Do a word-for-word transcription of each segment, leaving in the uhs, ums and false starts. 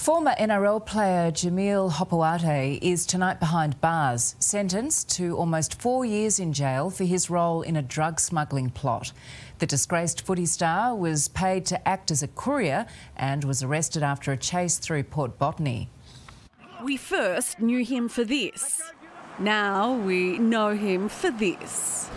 Former N R L player Jamil Hopoate is tonight behind bars, sentenced to almost four years in jail for his role in a drug smuggling plot. The disgraced footy star was paid to act as a courier and was arrested after a chase through Port Botany. We first knew him for this. Now we know him for this.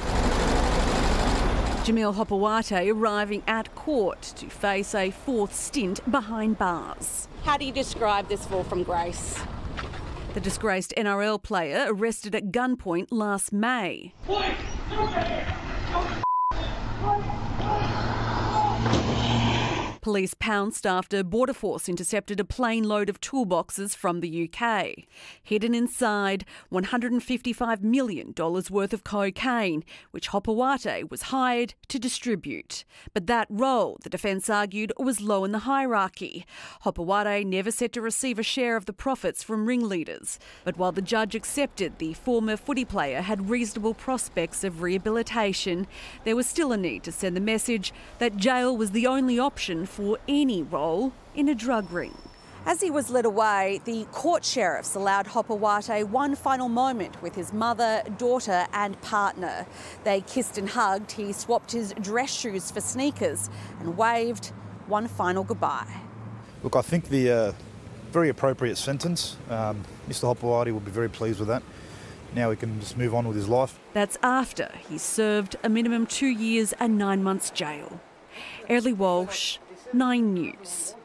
Jamil Hopoate arriving at court to face a fourth stint behind bars. How do you describe this fall from grace? The disgraced N R L player arrested at gunpoint last May. Boy, Police pounced after Border Force intercepted a plane load of toolboxes from the U K. Hidden inside, one hundred fifty-five million dollars worth of cocaine, which Hopoate was hired to distribute. But that role, the defence argued, was low in the hierarchy. Hopoate never set to receive a share of the profits from ringleaders. But while the judge accepted the former footy player had reasonable prospects of rehabilitation, there was still a need to send the message that jail was the only option for any role in a drug ring. As he was led away, the court sheriffs allowed Hopoate one final moment with his mother, daughter and partner. They kissed and hugged, he swapped his dress shoes for sneakers and waved one final goodbye. Look, I think the uh, very appropriate sentence. Um, Mister Hopoate will be very pleased with that. Now he can just move on with his life. That's after he served a minimum two years and nine months jail. Early Walsh, Nine News.